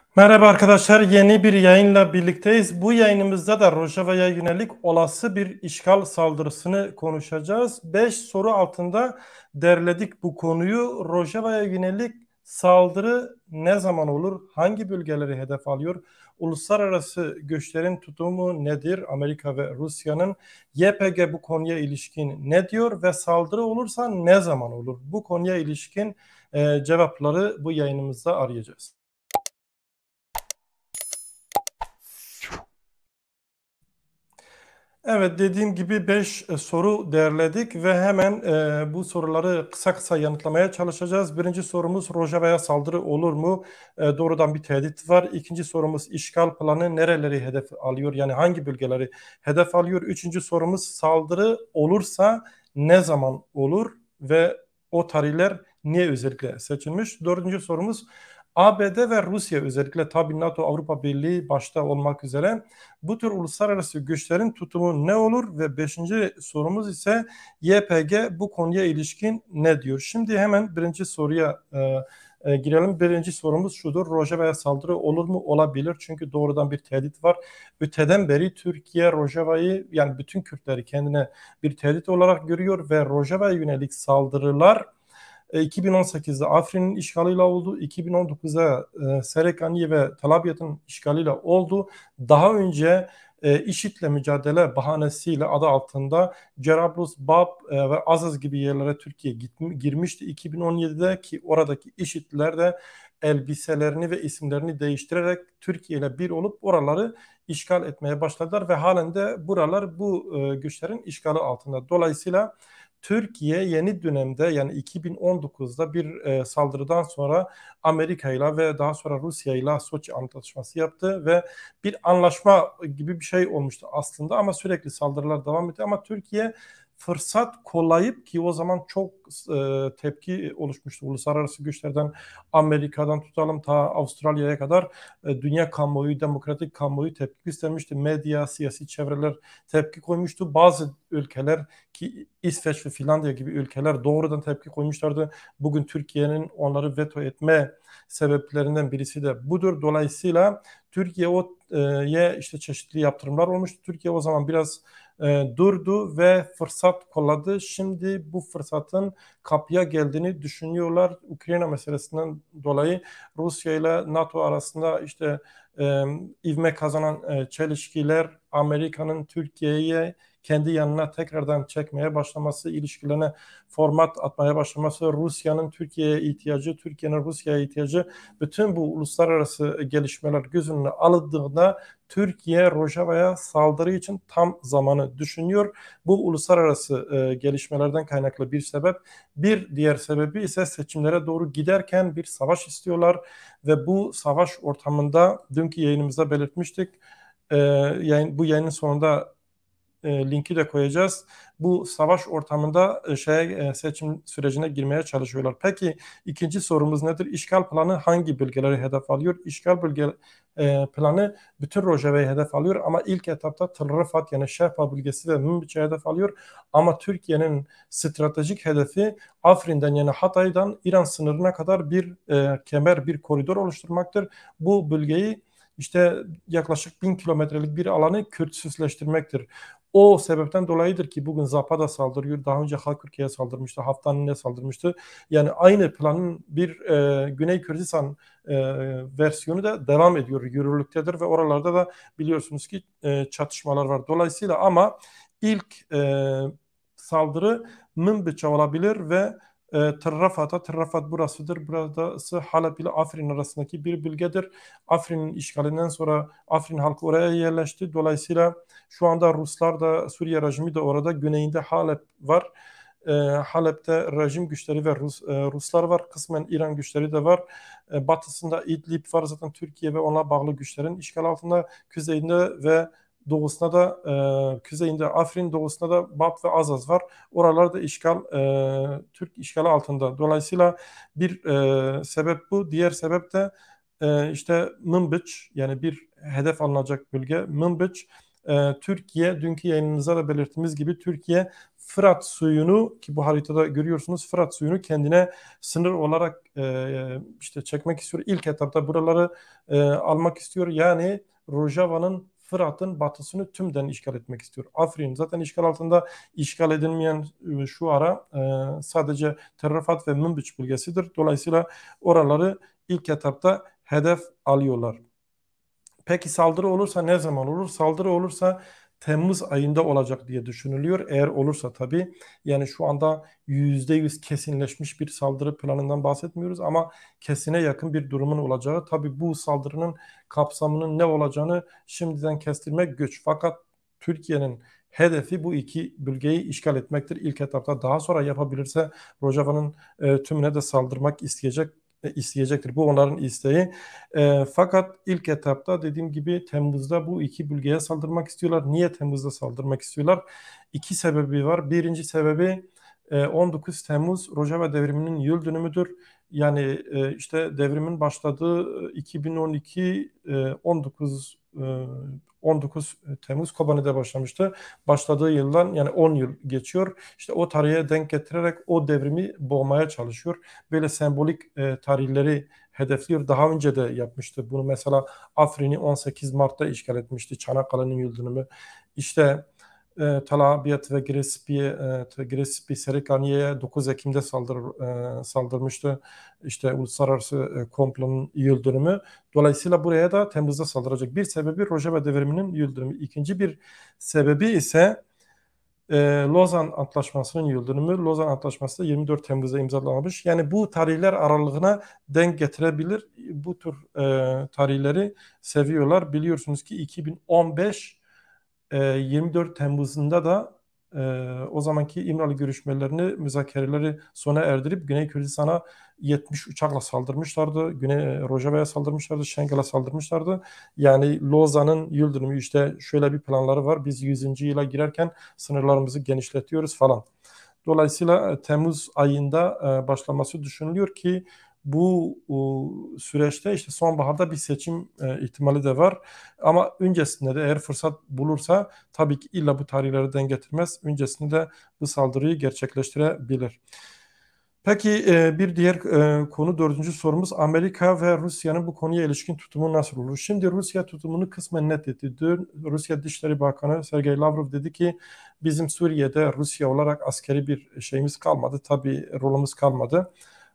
Merhaba arkadaşlar, yeni bir yayınla birlikteyiz. Bu yayınımızda da Rojava'ya yönelik olası bir işgal saldırısını konuşacağız. 5 soru altında derledik bu konuyu. Rojava'ya yönelik saldırı ne zaman olur? Hangi bölgeleri hedef alıyor? Uluslararası güçlerin tutumu nedir? Amerika ve Rusya'nın YPG bu konuya ilişkin ne diyor ve saldırı olursa ne zaman olur? Bu konuya ilişkin cevapları bu yayınımızda arayacağız. Evet, dediğim gibi 5 soru derledik ve hemen bu soruları kısa kısa yanıtlamaya çalışacağız. Birinci sorumuz Rojava'ya saldırı olur mu? Doğrudan bir tehdit var. İkinci sorumuz işgal planı nereleri hedef alıyor? Yani hangi bölgeleri hedef alıyor? Üçüncü sorumuz saldırı olursa ne zaman olur ve o tarihler niye özellikle seçilmiş? Dördüncü sorumuz ABD ve Rusya, özellikle tabii NATO, Avrupa Birliği başta olmak üzere bu tür uluslararası güçlerin tutumu ne olur ve beşinci sorumuz ise YPG bu konuya ilişkin ne diyor? Şimdi hemen birinci soruya girelim. Birinci sorumuz şudur: Rojava'ya saldırı olur mu? Olabilir. Çünkü doğrudan bir tehdit var. Öteden beri Türkiye Rojava'yı, yani bütün Kürtleri kendine bir tehdit olarak görüyor ve Rojava'ya yönelik saldırılar 2018'de Afrin'in işgaliyle oldu. 2019'da Serekani ve Talabiyat'ın işgaliyle oldu. Daha önce IŞİD'le mücadele bahanesiyle adı altında Cerablus, Bab ve Azaz gibi yerlere Türkiye girmişti 2017'de, ki oradaki IŞİD'liler de elbiselerini ve isimlerini değiştirerek Türkiye ile bir olup oraları işgal etmeye başladılar ve halen de buralar bu güçlerin işgali altında. Dolayısıyla Türkiye yeni dönemde, yani 2019'da bir saldırıdan sonra Amerika ile ve daha sonra Rusya ile Soçi Antlaşması yaptı ve bir anlaşma gibi bir şey olmuştu aslında, ama sürekli saldırılar devam etti. Ama Türkiye fırsat kollayıp, ki o zaman çok tepki oluşmuştu uluslararası güçlerden, Amerika'dan tutalım ta Avustralya'ya kadar dünya kamuoyu, demokratik kamuoyu tepki göstermişti. Medya, siyasi çevreler tepki koymuştu. Bazı ülkeler, ki İsveç ve Finlandiya gibi ülkeler doğrudan tepki koymuşlardı. Bugün Türkiye'nin onları veto etme sebeplerinden birisi de budur. Dolayısıyla Türkiye'ye işte çeşitli yaptırımlar olmuştu. Türkiye o zaman biraz durdu ve fırsat kolladı. Şimdi bu fırsatın kapıya geldiğini düşünüyorlar. Ukrayna meselesinden dolayı Rusya ile NATO arasında işte ivme kazanan çelişkiler, Amerika'nın Türkiye'ye kendi yanına tekrardan çekmeye başlaması, ilişkilerine format atmaya başlaması, Rusya'nın Türkiye'ye ihtiyacı, Türkiye'nin Rusya'ya ihtiyacı, bütün bu uluslararası gelişmeler göz önüne alındığında Türkiye Rojava'ya saldırı için tam zamanı düşünüyor. Bu uluslararası gelişmelerden kaynaklı bir sebep. Bir diğer sebebi ise seçimlere doğru giderken bir savaş istiyorlar ve bu savaş ortamında, dünkü yayınımızda belirtmiştik, bu yayının sonunda linki de koyacağız. Bu savaş ortamında seçim sürecine girmeye çalışıyorlar. Peki ikinci sorumuz nedir? İşgal planı hangi bölgeleri hedef alıyor? İşgal planı bütün Rojava'yı hedef alıyor, ama ilk etapta Tel Rifat, yani Şehpa bölgesi ve Münbiç'i hedef alıyor. Ama Türkiye'nin stratejik hedefi Afrin'den, yani Hatay'dan İran sınırına kadar bir kemer, bir koridor oluşturmaktır. Bu bölgeyi, işte yaklaşık 1000 kilometrelik bir alanı Kürtsüzleştirmektir. O sebepten dolayıdır ki bugün Zapada saldırıyor. Daha önce Halkırka'ya saldırmıştı, Haftani'ne saldırmıştı. Yani aynı planın bir Güney Kürdistan versiyonu da devam ediyor, yürürlüktedir ve oralarda da biliyorsunuz ki çatışmalar var. Dolayısıyla ama ilk saldırı Mınbiç'e olabilir ve Tırrafat burasıdır. Burası Halep ile Afrin arasındaki bir bölgedir. Afrin'in işgalinden sonra Afrin halkı oraya yerleşti. Dolayısıyla şu anda Ruslar da, Suriye rejimi de orada, güneyinde Halep var. Halep'te rejim güçleri ve Ruslar var. Kısmen İran güçleri de var. Batısında İdlib var. Zaten Türkiye ve ona bağlı güçlerin işgal altında. Kuzeyinde ve doğusunda da kuzeyinde Afrin, doğusunda da Bab ve Azaz var. Oralarda Türk işgali altında. Dolayısıyla bir sebep bu. Diğer sebep de işte Mınbiç, yani bir hedef alınacak bölge Mınbiç. Türkiye, dünkü yayınınızda da belirttiğimiz gibi, Türkiye Fırat suyunu, ki bu haritada görüyorsunuz, Fırat suyunu kendine sınır olarak işte çekmek istiyor. İlk etapta buraları almak istiyor. Yani Rojava'nın, Fırat'ın batısını tümden işgal etmek istiyor. Afrin zaten işgal altında, işgal edilmeyen şu ara sadece Tel Rifat ve Münbiç bölgesidir. Dolayısıyla oraları ilk etapta hedef alıyorlar. Peki saldırı olursa ne zaman olur? Saldırı olursa Temmuz ayında olacak diye düşünülüyor. Eğer olursa tabii, yani şu anda %100 kesinleşmiş bir saldırı planından bahsetmiyoruz ama kesine yakın bir durumun olacağı. Tabii bu saldırının kapsamının ne olacağını şimdiden kestirmek güç. Fakat Türkiye'nin hedefi bu iki bölgeyi işgal etmektir ilk etapta. Daha sonra yapabilirse Rojava'nın tümüne de saldırmak isteyecektir. Bu onların isteği. Fakat ilk etapta dediğim gibi Temmuz'da bu iki bölgeye saldırmak istiyorlar. Niye Temmuz'da saldırmak istiyorlar? İki sebebi var. Birinci sebebi 19 Temmuz Rojava devriminin yıl dönümüdür. Yani işte devrimin başladığı 2012 19 Temmuz Kobani'de başlamıştı. Başladığı yıldan yani 10 yıl geçiyor. İşte o tarihe denk getirerek o devrimi boğmaya çalışıyor. Böyle sembolik tarihleri hedefliyor. Daha önce de yapmıştı. Bunu mesela Afrin'i 18 Mart'ta işgal etmişti. Çanakkale'nin yıl dönümü. İşte Talabiyat ve Giresunspor Serikaniye'ye 9 Ekim'de saldırmıştı. İşte uluslararası komplonun yıl dönümü. Dolayısıyla buraya da Temmuz'da saldıracak. Bir sebebi Rojava devriminin yıl dönümü. İkinci bir sebebi ise Lozan Antlaşması'nın yıl dönümü. Lozan Antlaşması da 24 Temmuz'da imzalanmış. Yani bu tarihler aralığına denk getirebilir. Bu tür tarihleri seviyorlar. Biliyorsunuz ki 2015 24 Temmuz'unda da o zamanki İmralı görüşmelerini, müzakereleri sona erdirip Güney Kürdistan'a 70 uçakla saldırmışlardı. Güney Rojava'ya saldırmışlardı, Şengal'a saldırmışlardı. Yani Lozan'ın yıl dönümü, işte şöyle bir planları var. Biz 100. yıla girerken sınırlarımızı genişletiyoruz falan. Dolayısıyla Temmuz ayında başlaması düşünülüyor ki bu süreçte işte sonbaharda bir seçim ihtimali de var. Ama öncesinde de eğer fırsat bulursa tabii ki illa bu tarihleri denk getirmez. Öncesinde de bu saldırıyı gerçekleştirebilir. Peki bir diğer konu, dördüncü sorumuz, Amerika ve Rusya'nın bu konuya ilişkin tutumu nasıl olur? Şimdi Rusya tutumunu kısmen net etti. Dün Rusya Dışişleri Bakanı Sergey Lavrov dedi ki bizim Suriye'de Rusya olarak askeri bir şeyimiz kalmadı. Tabii rolümüz kalmadı.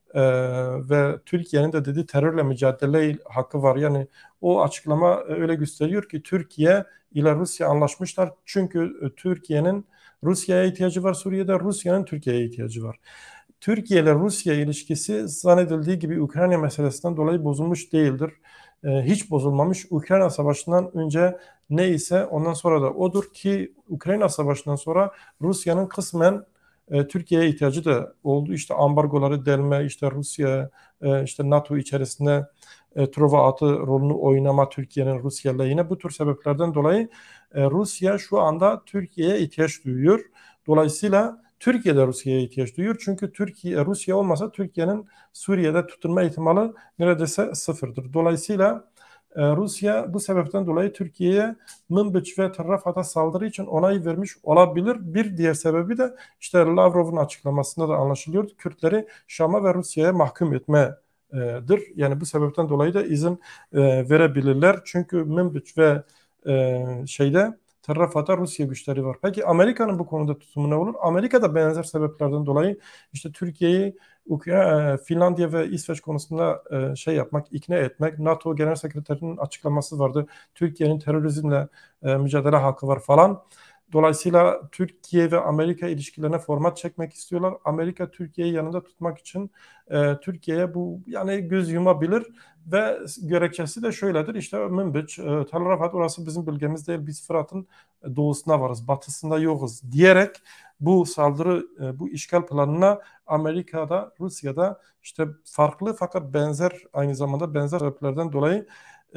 Ve Türkiye'nin de dedi terörle mücadele hakkı var. Yani o açıklama öyle gösteriyor ki Türkiye ile Rusya anlaşmışlar. Çünkü Türkiye'nin Rusya'ya ihtiyacı var Suriye'de, Rusya'nın Türkiye'ye ihtiyacı var. Türkiye ile Rusya ilişkisi zannedildiği gibi Ukrayna meselesinden dolayı bozulmuş değildir. Hiç bozulmamış. Ukrayna Savaşı'ndan önce neyse ondan sonra da odur ki Ukrayna Savaşı'ndan sonra Rusya'nın kısmen Türkiye'ye ihtiyacı da oldu. İşte ambargoları delme, işte Rusya, işte NATO içerisinde Truva atı rolünü oynama, Türkiye'nin Rusya lehine, bu tür sebeplerden dolayı Rusya şu anda Türkiye'ye ihtiyaç duyuyor. Dolayısıyla Türkiye de Rusya'ya ihtiyaç duyuyor. Çünkü Rusya olmasa Türkiye'nin Suriye'de tutunma ihtimali neredeyse sıfırdır. Dolayısıyla Rusya bu sebepten dolayı Türkiye'ye Mınbiç ve Rafat'a saldırı için onay vermiş olabilir. Bir diğer sebebi de işte Lavrov'un açıklamasında da anlaşılıyor. Kürtleri Şam'a ve Rusya'ya mahkum etmedir. Yani bu sebepten dolayı da izin verebilirler. Çünkü Mınbiç ve şeyde Rafat'ta Rusya güçleri var. Peki Amerika'nın bu konuda tutumu ne olur? Amerika da benzer sebeplerden dolayı işte Türkiye'yi Finlandiya ve İsveç konusunda şey yapmak, ikna etmek. NATO Genel Sekreterinin açıklaması vardı. Türkiye'nin terörizmle mücadele hakkı var falan. Dolayısıyla Türkiye ve Amerika ilişkilerine format çekmek istiyorlar. Amerika Türkiye'yi yanında tutmak için Türkiye'ye bu yani göz yumabilir ve gerekçesi de şöyledir. İşte Münbiç, Tel Rifat orası bizim bölgemiz değil. Biz Fırat'ın doğusuna varız, batısında yokuz diyerek bu saldırı, bu işgal planına Amerika'da, Rusya'da işte farklı fakat benzer, aynı zamanda benzer sebeplerden dolayı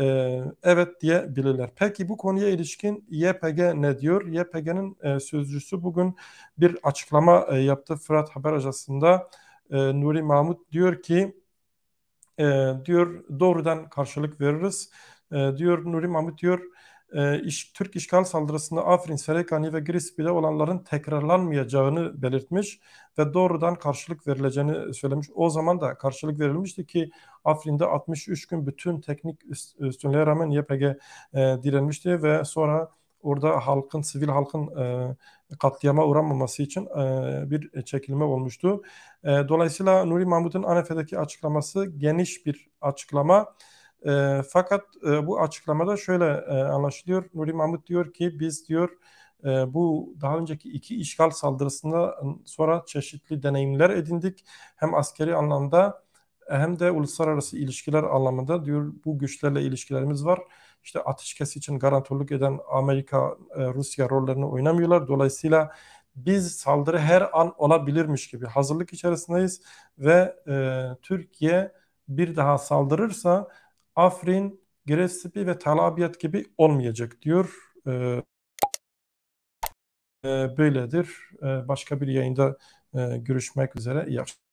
evet diyebilirler. Peki bu konuya ilişkin YPG ne diyor? YPG'nin sözcüsü bugün bir açıklama yaptı Fırat Haber Ajansı'nda. Nuri Mahmut diyor ki diyor doğrudan karşılık veririz. Diyor Nuri Mahmut diyor Türk işgal saldırısında Afrin, Serekani ve Girispi'de olanların tekrarlanmayacağını belirtmiş ve doğrudan karşılık verileceğini söylemiş. O zaman da karşılık verilmişti ki Afrin'de 63 gün bütün teknik üstünlüğe rağmen YPG direnmişti ve sonra orada halkın, sivil halkın katliama uğramaması için bir çekilme olmuştu. Dolayısıyla Nuri Mahmut'un ANEF'deki açıklaması geniş bir açıklama. Fakat bu açıklamada şöyle anlaşılıyor. Nuri Mahmut diyor ki biz diyor bu daha önceki iki işgal saldırısında sonra çeşitli deneyimler edindik. Hem askeri anlamda hem de uluslararası ilişkiler anlamında diyor bu güçlerle ilişkilerimiz var. İşte ateşkes için garantörlük eden Amerika, Rusya rollerini oynamıyorlar. Dolayısıyla biz saldırı her an olabilirmiş gibi hazırlık içerisindeyiz ve Türkiye bir daha saldırırsa Afrin, Giresunspor ve Tel Abyad gibi olmayacak diyor. Böyledir. Başka bir yayında görüşmek üzere. İyi akşamlar.